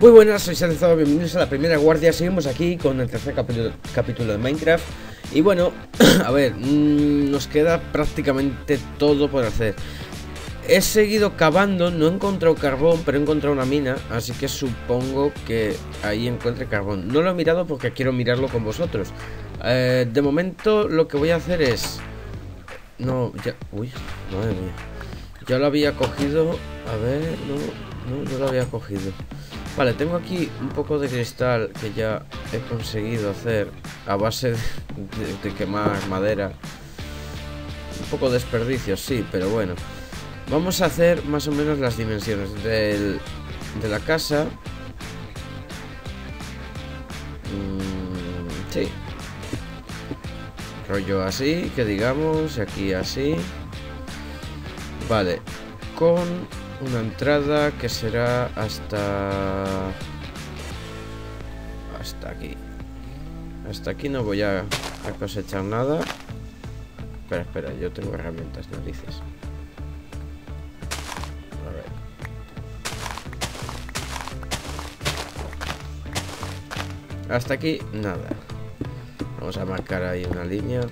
Muy buenas, soy Sanzado, bienvenidos a la primera guardia. Seguimos aquí con el tercer capítulo de Minecraft. Y bueno, a ver, nos queda prácticamente todo por hacer. He seguido cavando, no he encontrado carbón, pero he encontrado una mina. Así que supongo que ahí encuentre carbón. No lo he mirado porque quiero mirarlo con vosotros. De momento lo que voy a hacer es... No, ya... Uy, madre mía. Ya lo había cogido. A ver, no lo había cogido. Vale, tengo aquí un poco de cristal que ya he conseguido hacer a base de quemar madera. Un poco de desperdicio, sí, pero bueno. Vamos a hacer más o menos las dimensiones de la casa. Sí. Rollo así, que digamos, y aquí así. Vale, con una entrada que será hasta aquí. Hasta aquí no voy a cosechar nada. Espera, yo tengo herramientas, narices. A ver. Hasta aquí nada. Vamos a marcar ahí una línea.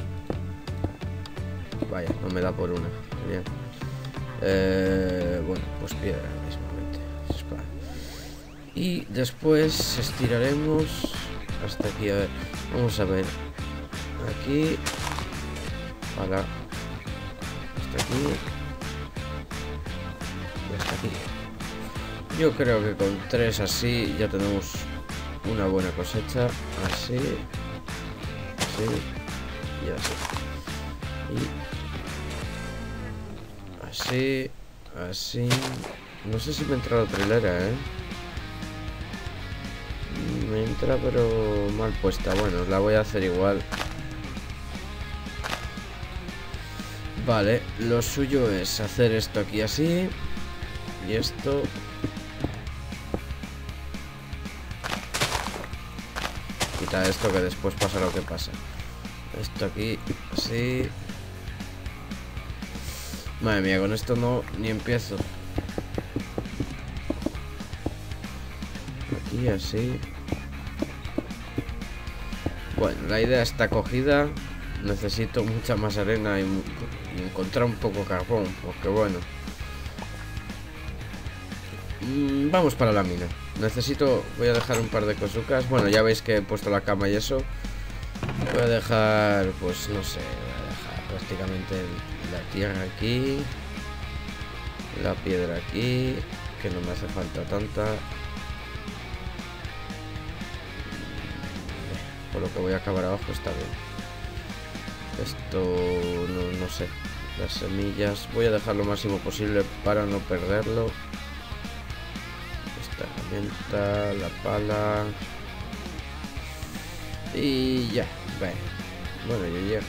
Vaya, no me da por una. Bien. Bueno, pues piedra mismamente. Y después estiraremos hasta aquí. A ver, vamos a ver. Aquí. Para. Hasta aquí. Y hasta aquí. Yo creo que con 3 así ya tenemos una buena cosecha. Así. Así. Y así. Y así. No sé si me entra la trilera, me entra pero mal puesta. Bueno, la voy a hacer igual. Vale, lo suyo es hacer esto aquí así. Y esto. Quita esto que después pasa lo que pasa. Esto aquí así. Madre mía, con esto no ni empiezo. Aquí así. Bueno, la idea está cogida. Necesito mucha más arena y encontrar un poco carbón, porque bueno. Vamos para la mina. Voy a dejar un par de cosucas. Bueno, ya veis que he puesto la cama y eso. Voy a dejar, pues no sé, voy a dejar prácticamente la tierra aquí, la piedra aquí, que no me hace falta tanta. Por lo que voy a acabar abajo está bien. Esto no sé. Las semillas voy a dejar lo máximo posible para no perderlo. Esta herramienta, la pala. Y ya, bueno, yo llego.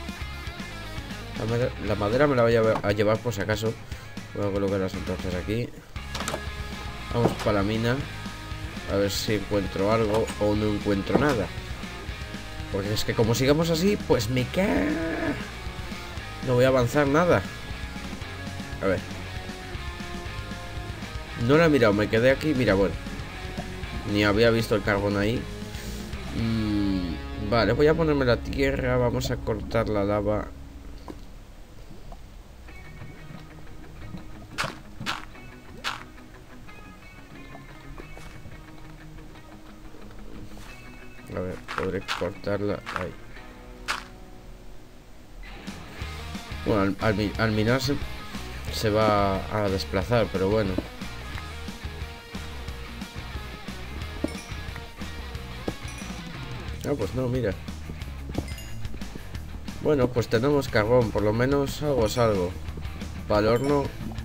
La madera me la voy a llevar por si acaso. Voy a colocar las entonces aquí. Vamos para la mina. A ver si encuentro algo o no encuentro nada. Porque es que como sigamos así, pues me cae. No voy a avanzar nada. A ver. No la he mirado, me quedé aquí. Mira, bueno. Ni había visto el carbón ahí. Vale, voy a ponerme la tierra. Vamos a cortar la lava. A ver, podré cortarla ahí. Bueno, al minar se va a desplazar, pero bueno. Ah, pues no, mira. Bueno, pues tenemos carbón, por lo menos algo es algo. Para el horno.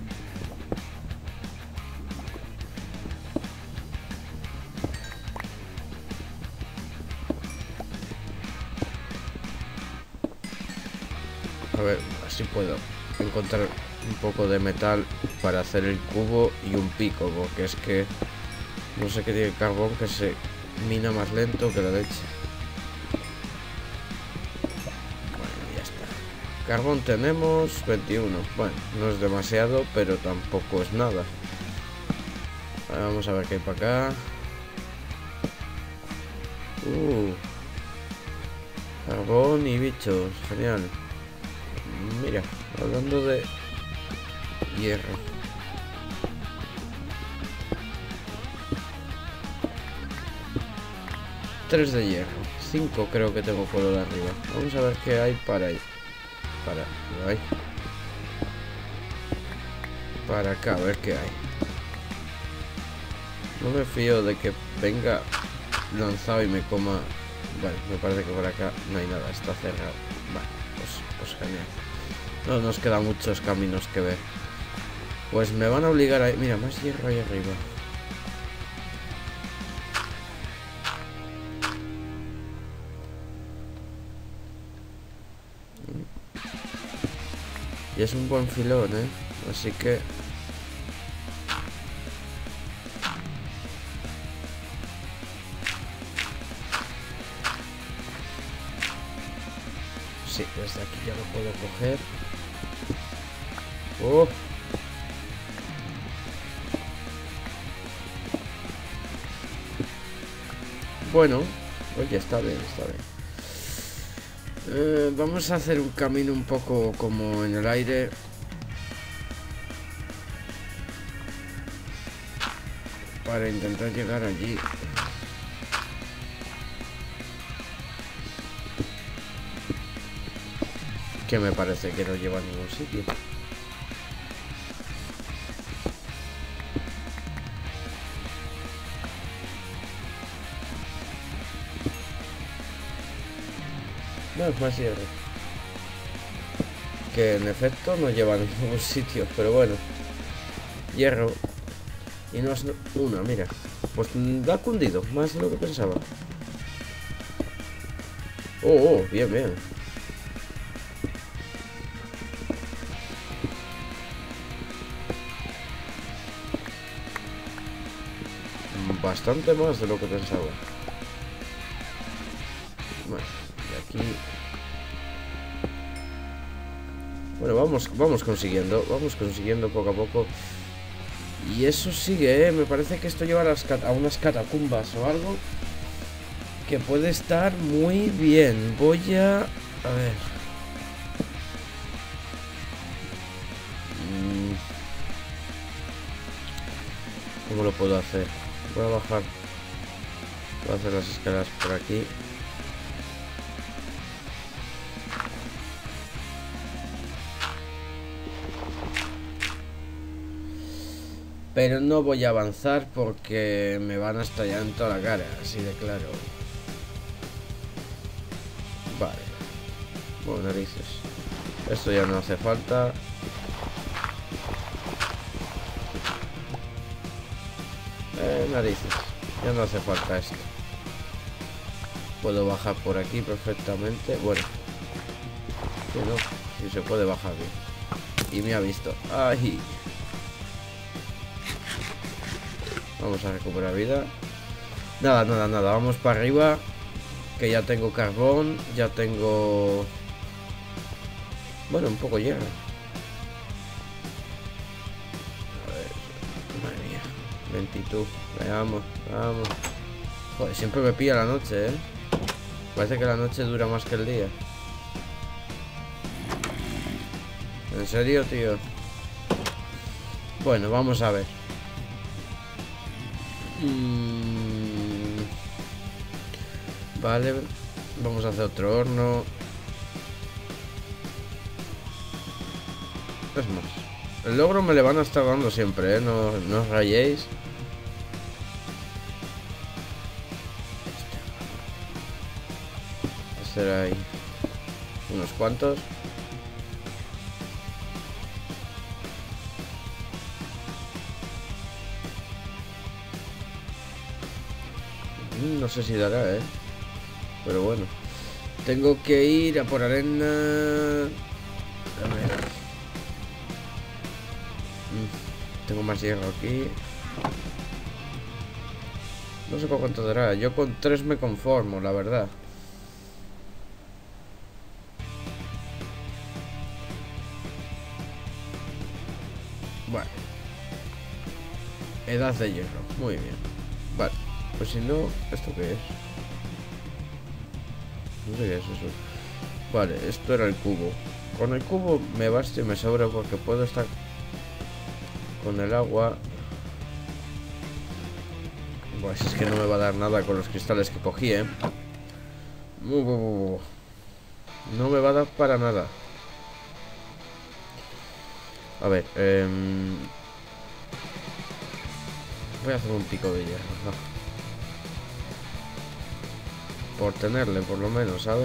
A ver, así puedo encontrar un poco de metal para hacer el cubo y un pico, porque es que no sé qué tiene el carbón que se mina más lento que la leche. Bueno, ya está. Carbón tenemos 21. Bueno, no es demasiado, pero tampoco es nada. Vamos a ver qué hay para acá. Carbón y bichos, genial. Mira, hablando de hierro. Tres de hierro. 5 creo que tengo color arriba. Vamos a ver qué hay para ahí. Ahí. Para acá, a ver qué hay. No me fío de que venga lanzado y me coma. Vale, me parece que por acá no hay nada, está cerrado. Vale, pues genial. No nos quedan muchos caminos que ver. Pues me van a obligar a... Mira, más hierro ahí arriba. Y es un buen filón, ¿eh? Así que... Sí, desde aquí ya lo puedo coger. ¡Oh! Bueno, oye, está bien, está bien. Vamos a hacer un camino un poco como en el aire. Para intentar llegar allí. Que me parece que no lleva a ningún sitio. No, es más hierro. Que en efecto no lleva a ningún sitio, pero bueno. Hierro. Y no es una, mira. Pues da cundido, más de lo que pensaba. Oh, bien, bien. Bastante más de lo que pensaba. Bueno, y aquí... Bueno, vamos consiguiendo poco a poco. Y eso sigue, ¿eh? Me parece que esto lleva a unas catacumbas o algo que puede estar muy bien. Voy a ver. ¿Cómo lo puedo hacer? Voy a bajar. Voy a hacer las escaleras por aquí. Pero no voy a avanzar porque me van a estallar en toda la cara, así de claro. Vale. Bueno, narices. Esto ya no hace falta. Narices. Ya no hace falta esto. Puedo bajar por aquí perfectamente. Bueno. Que no. Si se puede bajar bien. Y me ha visto. ¡Ay! Vamos a recuperar vida. Nada. Vamos para arriba. Que ya tengo carbón. Ya tengo... Bueno, un poco hierro. A ver. Madre mía. Lentitud. Vamos. Joder, siempre me pilla la noche, ¿eh? Parece que la noche dura más que el día. ¿En serio, tío? Bueno, vamos a ver. Vale, vamos a hacer otro horno. Es más, el logro me le van a estar dando siempre, ¿eh? No os rayéis. Hacer ahí unos cuantos. No sé si dará, pero bueno. Tengo que ir a por arena. A ver. Tengo más hierro aquí. No sé con cuánto dará. Yo con 3 me conformo, la verdad. Bueno. Edad de hierro. Muy bien. Vale. Pues si no, ¿esto qué es? No sé qué es eso. Vale, esto era el cubo. Con el cubo me basta y me sobra porque puedo estar con el agua. Pues es que no me va a dar nada con los cristales que cogí, ¿eh? No me va a dar para nada. A ver, voy a hacer un pico de hierro, ¿no? Por tenerle, por lo menos, ¿sabes?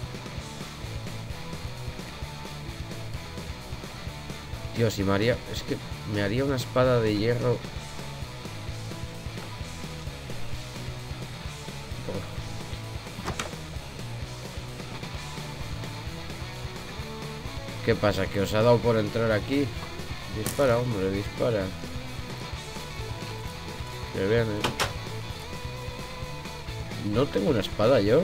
Dios, y María, es que me haría una espada de hierro. ¿Qué pasa? ¿Que os ha dado por entrar aquí? Dispara, hombre, dispara. Que viene. ¿No tengo una espada yo?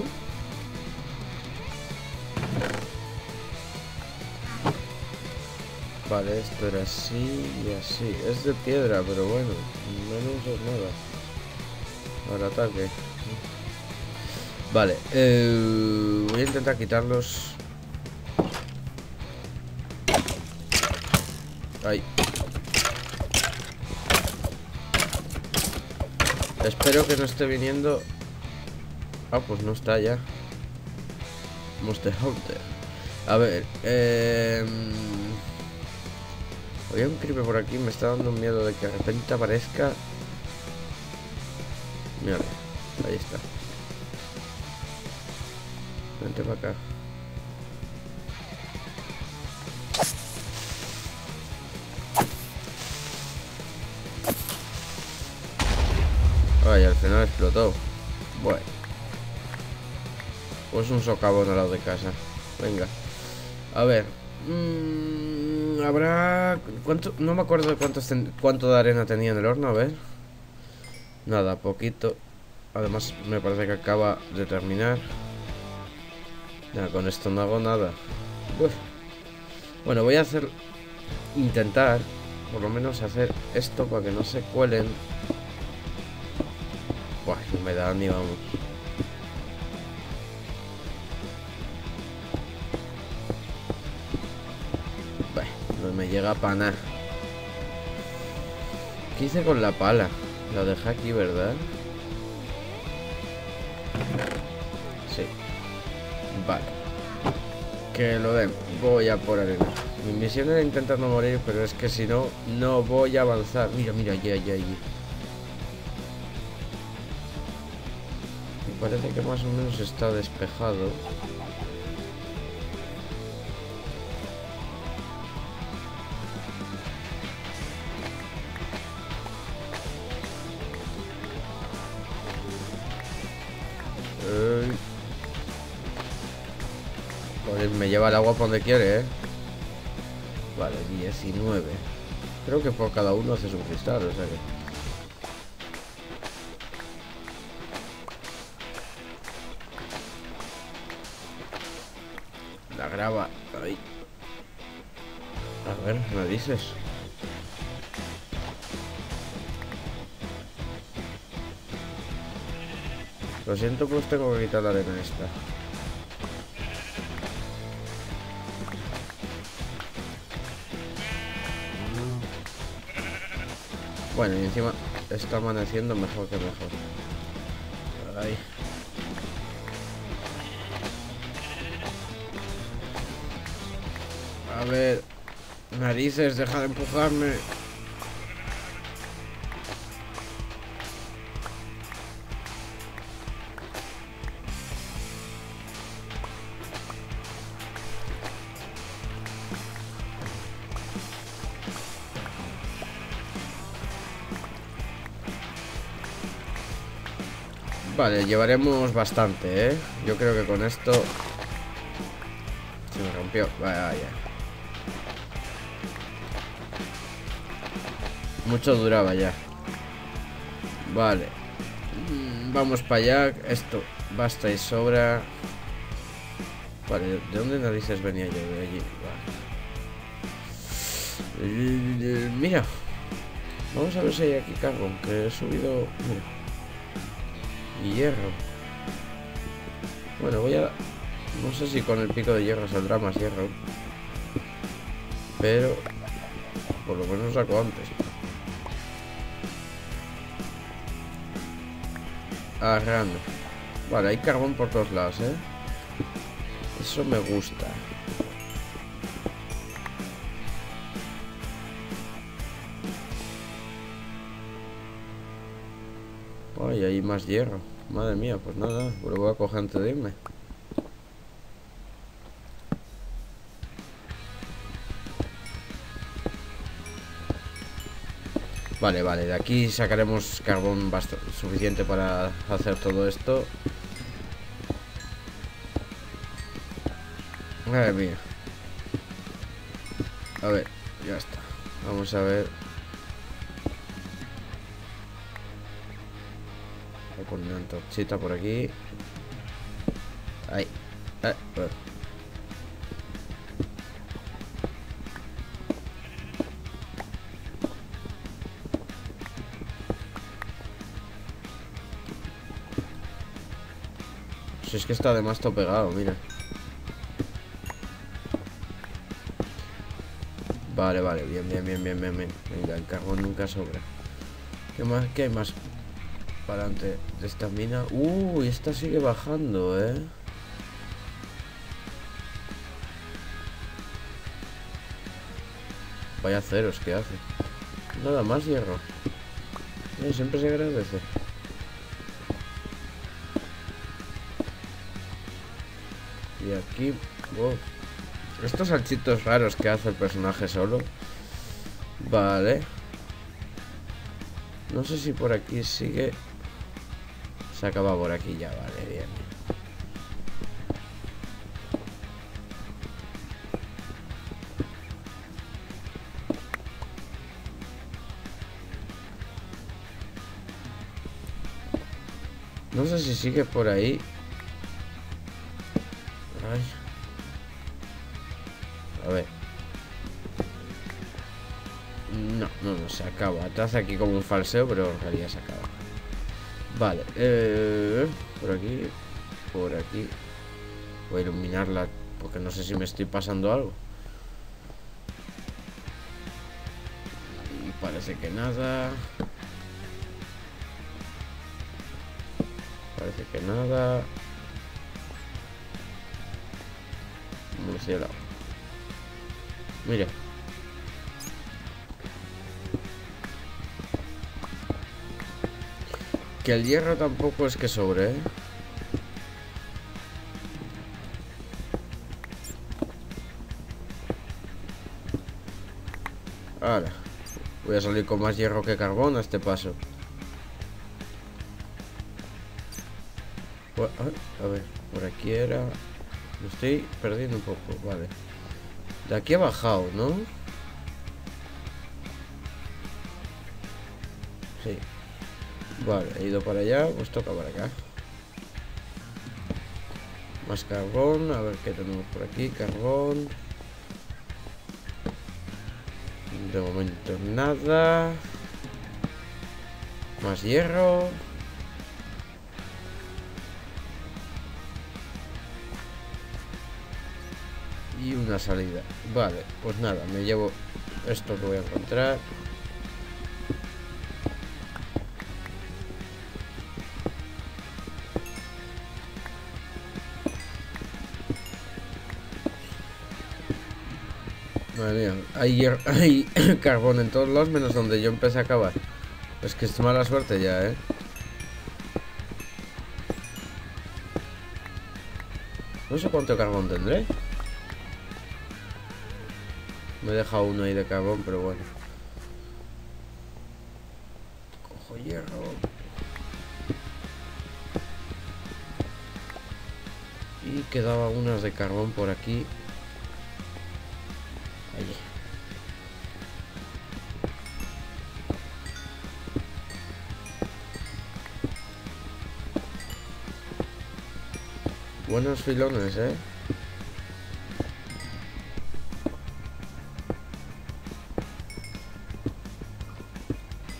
Vale, esto era así y así. Es de piedra, pero bueno, menos o nada. Ahora ataque. Vale, voy a intentar quitarlos. Ay. Espero que no esté viniendo. Ah, pues no está ya. Monster Hunter. A ver, había un creeper por aquí. Me está dando miedo de que de repente aparezca. Mira, ahí está. Vente para acá. Ay, al final explotó. Bueno. Pues un socavón al lado de casa. Venga. A ver. Habrá... ¿Cuánto? No me acuerdo de cuánto de arena tenía en el horno. A ver. Nada, poquito. Además me parece que acaba de terminar. Ya, con esto no hago nada. Uf. Bueno, voy a hacer... Intentar, por lo menos, hacer esto para que no se cuelen. Buah, no me da ni vamos. Bah, no me llega para nada. ¿Qué hice con la pala? La dejé aquí, ¿verdad? Sí. Vale. Que lo den. Voy a por arena. Mi misión era intentar no morir, pero es que si no, no voy a avanzar. Mira, mira, allí, allí, allí. Me parece que más o menos está despejado. Joder, me lleva el agua por donde quiere, ¿eh? Vale, 19. Creo que por cada uno haces un cristal, o sea que... La grava. Ahí. A ver, ¿me dices? Lo siento, pues tengo que quitar la arena esta. Bueno, y encima está amaneciendo mejor que mejor. Ahí. A ver, narices, deja de empujarme. Vale, llevaremos bastante, ¿eh? Yo creo que con esto... Se me rompió. Vaya. Mucho duraba ya. Vale. Vamos para allá. Esto basta y sobra. Vale, ¿de dónde narices venía yo? De allí. Vale. Mira. Vamos a ver si hay aquí carbón, que he subido... Mira. Y hierro. Bueno, voy a... No sé si con el pico de hierro saldrá más hierro. Pero... por lo menos saco antes. Arrando. Vale, hay carbón por todos lados, ¿eh? Eso me gusta. Ay, hay más hierro. Madre mía, pues nada, lo voy a coger antes de irme. Vale, vale, de aquí sacaremos carbón suficiente para hacer todo esto. Madre mía. A ver, ya está. Vamos a ver. Voy a poner una antorchita por aquí. Ahí. Bueno. Si es que está además todo pegado, mira. Vale, vale, bien. Venga, el carbón nunca sobra. ¿Qué más? ¿Qué hay más para adelante de esta mina? Uy, esta sigue bajando, Vaya ceros que hace. Nada más hierro. Siempre se agradece. Y aquí... wow. Estos salchitos raros que hace el personaje solo. Vale. No sé si por aquí sigue. Se acaba por aquí ya, vale, bien. No sé si sigue por ahí. Ay. A ver. No, se acaba. Te hace aquí como un falseo, pero en realidad se acaba. Vale, por aquí. Por aquí. Voy a iluminarla porque no sé si me estoy pasando algo. Y parece que nada. Parece que nada. Murciélago. Mira. Que el hierro tampoco es que sobre, Ahora. Voy a salir con más hierro que carbón a este paso. A ver, por aquí era... Me estoy perdiendo un poco, vale. De aquí ha bajado, ¿no? Sí. Vale, he ido para allá, pues toca para acá. Más carbón, a ver qué tenemos por aquí. Carbón. De momento nada. Más hierro. Y una salida. Vale, pues nada, me llevo esto que voy a encontrar. Madre mía, hay carbón en todos lados menos donde yo empecé a cavar. Es que es mala suerte ya, No sé cuánto carbón tendré. Me he dejado uno ahí de carbón, pero bueno. Cojo hierro. Y quedaba unas de carbón por aquí. Allí. Buenos filones,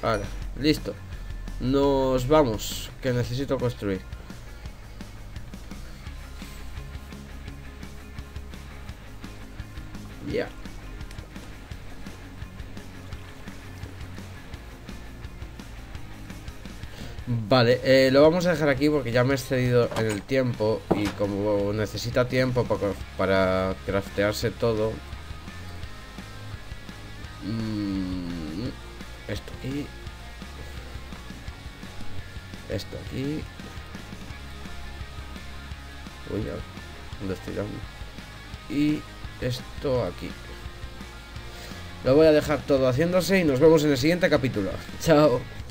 Ahora, listo. Nos vamos, que necesito construir. Ya. Vale, lo vamos a dejar aquí porque ya me he excedido en el tiempo. Y como necesita tiempo para craftearse todo. Esto aquí. Esto aquí. Uy, ¿dónde estoy dando? Y esto aquí. Lo voy a dejar todo haciéndose y nos vemos en el siguiente capítulo. Chao.